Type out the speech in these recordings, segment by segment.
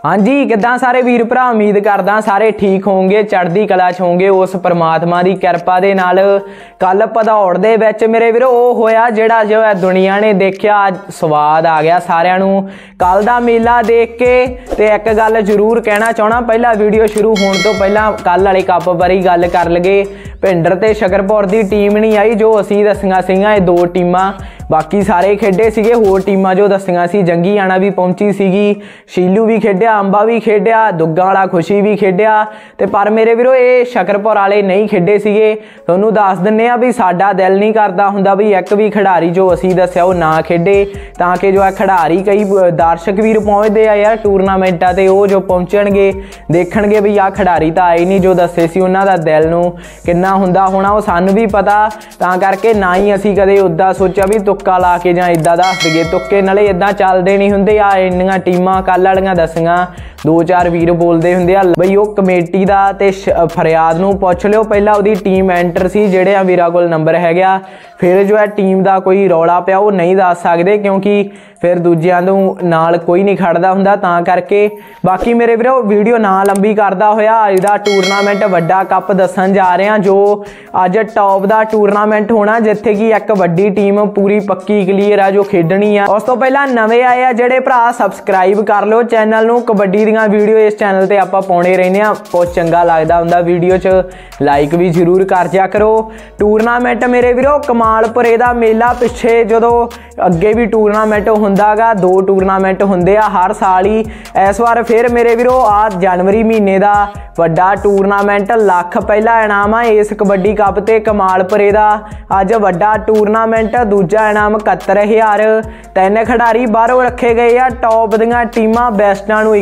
हाँ जी, किद्दां सारे वीर भरा, उम्मीद करदा सारे ठीक होंगे, चढ़दी कला च होंगे उस परमात्मा की कृपा दे नाल। कल भदौड़ दे विच मेरे वीरो ओह होया जिहड़ा जो है दुनिया ने देखिया, स्वाद आ गया सारिआं नूं कल दा मेला देख के। ते एक गल जरूर कहना चाहना, पहला वीडियो शुरू होने तो पहला कल वाले कप बारे गल कर लगे। भिंडर ते शकरपुर की टीम नहीं आई जो असीं दसियां सीगियां, दो टीमां, बाकी सारे खेडे सीगे। होर टीमां जो दसियां सी, जंगी आना भी पहुंची सीगी, शीलू भी खेडिया, अंबा भी खेडिया, दुग्गा वाला खुशी भी खेडिया। ते पर मेरे वीरो ये शकरपुर वाले नहीं खेडे सीगे। तुहानूं दस दिंने आ भी साडा दिल नहीं करदा हुंदा भी एक भी खिडारी जो असीं दस्सिआ वो ना खेडे, तां कि जो है खिडारी कई दर्शक वीर पहुंचदे आ यार टूरनामेंटां ते, वो जो पहुंचणगे देखणगे भी आ खिडारी तां आए नहीं जो दस्से सी, उन्हां दा दिल नूं किन्ना हुंदा होना वो सानूं भी पता। तां करके ना ही असीं कदे उद्दां सोचिआ भी तुक्का ला के जां इदां दस दईए। तुक्के नाले इदां चलदे नहीं हुंदे। आ इन्नियां टीमां कल वालियां दसियां, दो चार वीर बोलते होंगे बई वो कमेटी का ते फरियाद नूं पुछ लिओ। पहला उहदी टीम एंटर सी, जेहड़े वीरां कोल नंबर है गया, फिर जो है टीम का कोई रौला पिया वो नहीं दस सकते क्योंकि फिर दूजियां नूं नाल कोई नहीं खड़दा हुंदा, तां करके। बाकी मेरे वीरो वीडियो ना लंबी करदा होया इहदा टूरनामेंट वड्डा कप दसन जा रहे हैं जो अज टॉप का टूरनामेंट होना, जिथे कि एक वड्डी टीम पूरी पक्की क्लीयर है जो खेडनी है। उस तो पहला नवे आए आ जेहड़े भरा सबसक्राइब कर लो चैनल नूं। कबड्डी दीयां वीडियो इस चैनल ते आपां पाउणे रहने आ, बहुत चंगा लगदा हुंदा, वीडियो च लाइक भी जरूर कर जा करो। टूरनामेंट मेरे वीरो कमालपुरे दा मेला, पिछे जदों अगे भी टूरनामेंट हुंदा गा, दो टूरनामेंट हुंदे आ हर साल ही। इस बार फिर मेरे वीरो आ जनवरी महीने का वड्डा टूरनामेंट, लख पहला इनाम है इस कबड्डी कप ते कमालपुरे दा। अज वड्डा टूरनामेंट, दूजा इनाम 71,000। तीन खिडारी बाहरों रखे गए आ, टॉप दीयां टीमां बेस्टां नूं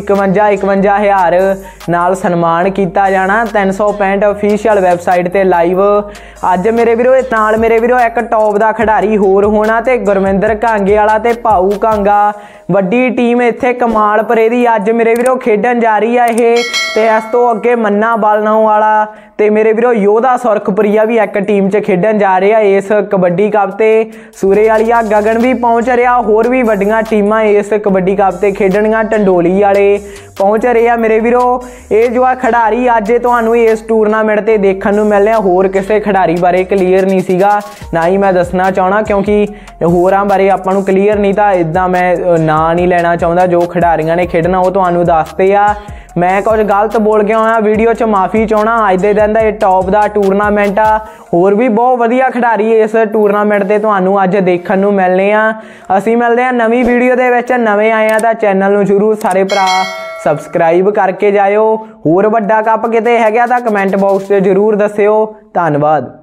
51,000 नाल सन्मान किया जाना। 365 ऑफिशियल वैबसाइट ते लाइव। अज मेरे वीरो नाल मेरे वीरो एक टॉप का खिडारी होर होना, ते गुरविंदर कांगे वाला ते भाऊ कांगा, वड्डी टीम इत्थे कमालपुरे दी अज मेरे वीरो खेडन जा रही है ये। ते इस तो अगे मन्ना बालनाओ वाला ते मेरे वीरो योधा सुरखपुरिया भी एक टीम च खेडन जा रहे हैं इस कबड्डी कप ते। सूरे वालिया गगन भी पहुंच रहा, होर भी वड्डियां टीमां इस कबड्डी कप ते खेडनियां, टंडोली वाले पहुंच रहे हैं मेरे वीरो। ये जो है खिडारी अज तुहानूं इस टूरनामेंट ते देखण नूं मिलने, होर किसी खिडारी बारे क्लीयर नहीं सीगा, ना ही मैं दसना चाहना क्योंकि होरां बारे आपां नूं क्लीयर नहीं, तां इदां मैं ना नहीं लेना चाहुंदा। जो खिडारियां ने खेडना वो तुहानूं दसते आ। मैं कुछ गलत बोल गया होया वीडियो च, माफ़ी चाहना। अज दे दिन दा ये टॉप का टूरनामेंट आ, होर भी बहुत वधिया खिडारी इस टूरनामेंट ते तुहानूं अज देखण नूं मिलने आ। असीं मिलदे आ नवीं वीडियो दे विच। नवें आए आ तां चैनल नूं जरूर सारे भरा सबसक्राइब करके जाओ। होर वड्डा कप किते हैगा तां कमेंट बॉक्स 'च जरूर दस्सिओ। धन्नवाद।